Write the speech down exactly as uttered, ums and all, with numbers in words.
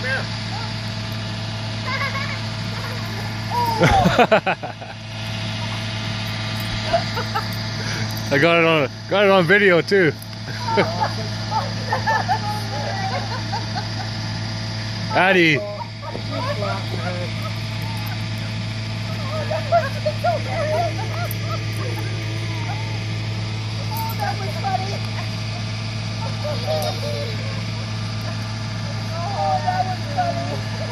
I got it on got it on video too. Addie. Oh, that was funny.